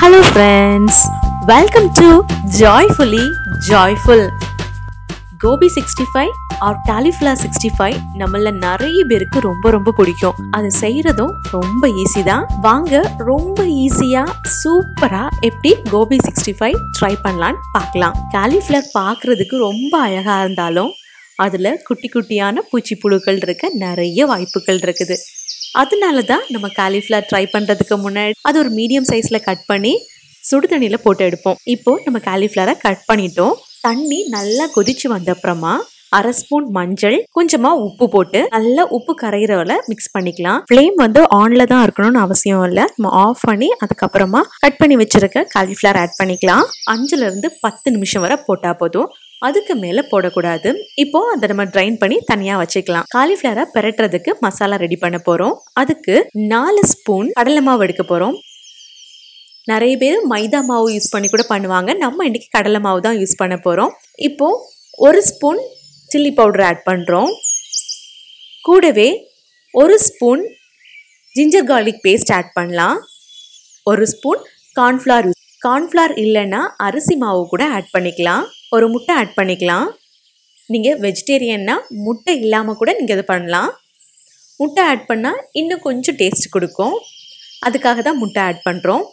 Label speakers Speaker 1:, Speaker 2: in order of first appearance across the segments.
Speaker 1: Hello friends, welcome to Joyfully Joyful. Gobi 65 or Cauliflower 65 நம்மள நிறைய பேருக்கு ரொம்ப பிடிக்கும். அது செய்யறதும் ரொம்ப ஈஸி தான். வாங்க ரொம்ப ஈஸியா சூப்பரா எப்படி கோபி 65 ட்ரை பண்ணலாம்னு பார்க்கலாம். காலிஃப்ளவர் பார்க்கிறதுக்கு ரொம்ப அழகா இருந்தாலும் அதுல குட்டி குட்டியான பூச்சி புழுக்கள் இருக்க நிறைய வாய்ப்புகள் இருக்குது. அதனால தான் நம்ம காலிஃப்ளவர் ட்ரை பண்ணுறதுக்கு முன்னாடி அது ஒரு மீடியம் சைஸில் கட் பண்ணி சுடு தண்ணியில் போட்டு எடுப்போம். இப்போது நம்ம காலிஃப்ளவரை கட் பண்ணிட்டோம். தண்ணி நல்லா கொதிச்சு வந்த அப்புறமா அரை ஸ்பூன் மஞ்சள், கொஞ்சமாக உப்பு போட்டு நல்லா உப்பு கரைகிறவரை மிக்ஸ் பண்ணிக்கலாம். ஃப்ளேம் ஆன்ல தான் இருக்கணும்னு அவசியம் இல்லை. நம்ம ஆஃப் பண்ணி அதுக்கப்புறமா கட் பண்ணி வச்சிருக்க காலிஃப்ளவர் ஆட் பண்ணிக்கலாம். 5லேருந்து 10 நிமிஷம் வரை போட்டால் போதும். அதுக்கு மேல போடக்கூடாது. இப்போ அதை நம்ம ட்ரைன் பண்ணி தனியா வச்சுக்கலாம். காலிஃப்ளவரை பெரட்டுறதுக்கு மசாலா ரெடி பண்ண போறோம். அதுக்கு 4 ஸ்பூன் கடலை மாவு எடுக்க போறோம். நிறைய பேர் மைதா மாவு யூஸ் பண்ணி கூட பண்ணுவாங்க. நம்ம இன்னைக்கு கடலை மாவு தான் யூஸ் பண்ண போறோம். இப்போ 1 ஸ்பூன் சில்லி பவுடர் ஆட் பண்றோம். கூடவே 1 spoon ginger garlic paste add பண்ணலாம். 1 ஸ்பூன் கார்ன்ஃப்ளவர் இல்லைன்னா அரிசி மாவு கூட ஆட் பண்ணிக்கலாம். ஒரு முட்டை ஆட் பண்ணிக்கலாம். நீங்கள் வெஜிடேரியன்னா முட்டை இல்லாமல் கூட நீங்கள் இது பண்ணலாம். முட்டை ஆட் பண்ணால் இன்னும் கொஞ்சம் டேஸ்ட் கொடுக்கும். அதுக்காக தான் முட்டை ஆட் பண்ணுறோம்.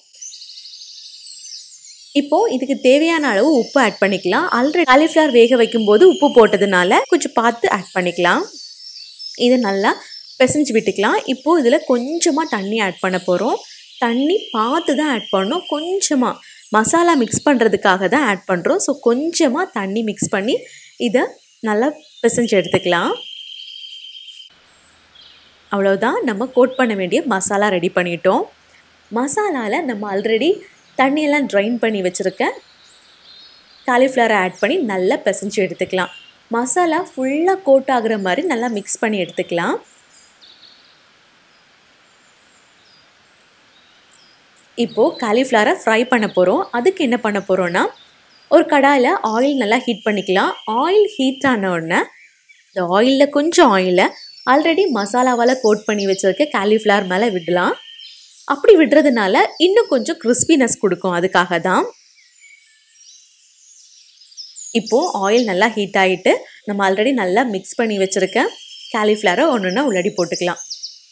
Speaker 1: இப்போது இதுக்கு தேவையான அளவு உப்பு ஆட் பண்ணிக்கலாம். ஆல்ரெடி காலிஃப்ளவர் வேக வைக்கும்போது உப்பு போட்டதுனால கொஞ்சம் பார்த்து ஆட் பண்ணிக்கலாம். இதை நல்லா பிசைஞ்சு விட்டுக்கலாம். இப்போது இதில் கொஞ்சமாக தண்ணி ஆட் பண்ண போகிறோம். தண்ணி பார்த்து தான் ஆட் பண்ணணும். கொஞ்சமாக மசாலா மிக்ஸ் பண்ணுறதுக்காக தான் ஆட் பண்ணுறோம். ஸோ கொஞ்சமாக தண்ணி மிக்ஸ் பண்ணி இதை நல்லா பிசைஞ்சு எடுத்துக்கலாம். அவ்வளோதான், நம்ம கோட் பண்ண வேண்டிய மசாலா ரெடி பண்ணிட்டோம். மசாலாவில் நம்ம ஆல்ரெடி தண்ணியெல்லாம் ட்ரைன் பண்ணி வச்சுருக்க காலிஃப்ளவரை ஆட் பண்ணி நல்லா பிசைஞ்சு எடுத்துக்கலாம். மசாலா ஃபுல்லாக கோட் ஆகுற மாதிரி நல்லா மிக்ஸ் பண்ணி எடுத்துக்கலாம். இப்போது காலிஃப்ளவரை ஃப்ரை பண்ண போகிறோம். அதுக்கு என்ன பண்ண போகிறோன்னா, ஒரு கடாயில் ஆயில் நல்லா ஹீட் பண்ணிக்கலாம். ஆயில் ஹீட் ஆன உடனே இந்த ஆயிலில் கொஞ்சம் ஆயிலை ஆல்ரெடி மசாலாவால் கோட் பண்ணி வச்சுருக்க காலிஃப்ளவர் மேலே விடலாம். அப்படி விடுறதுனால இன்னும் கொஞ்சம் கிறிஸ்பினஸ் கொடுக்கும். அதுக்காக தான். இப்போது ஆயில் நல்லா ஹீட் ஆகிட்டு நம்ம ஆல்ரெடி நல்லா மிக்ஸ் பண்ணி வச்சுருக்க காலிஃப்ளவரை ஒன்று உள்ளடி போட்டுக்கலாம்.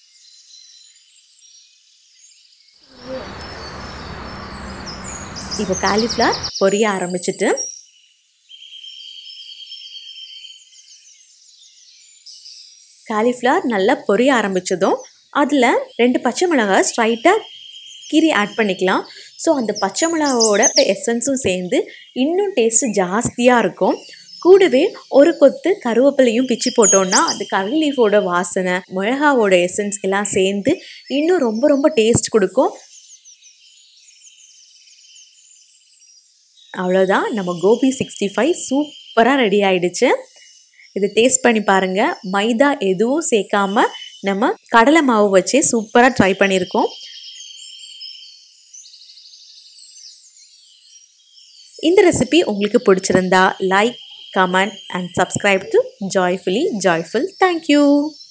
Speaker 1: இப்போ காலிஃப்ளவர் பொரிய ஆரம்பிச்சிட்டு காலிஃப்ளவர் நல்லா பொரிய ஆரம்பித்ததும் அதில் 2 பச்சை மிளகாய் ஸ்ட்ரைட்டாக கீரி ஆட் பண்ணிக்கலாம். ஸோ அந்த பச்சை மிளகாவோட எசன்ஸும் சேர்ந்து இன்னும் டேஸ்ட்டு ஜாஸ்தியாக இருக்கும். கூடவே ஒரு கொத்து கருவேப்பிலையும் பிச்சு போட்டோன்னா அது கறி லீஃபோட வாசனை, மிளகாவோட எசன்ஸ் எல்லாம் சேர்ந்து இன்னும் ரொம்ப டேஸ்ட் கொடுக்கும். அவ்வளோதான், நம்ம கோபி 65 சூப்பராக ரெடி ஆகிடுச்சு. இது டேஸ்ட் பண்ணி பாருங்கள். மைதா எதுவும் சேர்க்காம நம்ம கடலை மாவு வச்சே சூப்பராக ட்ரை பண்ணியிருக்கோம். இந்த ரெசிபி உங்களுக்கு பிடிச்சிருந்தா like, comment and subscribe to Joyfully Joyful. Thank you.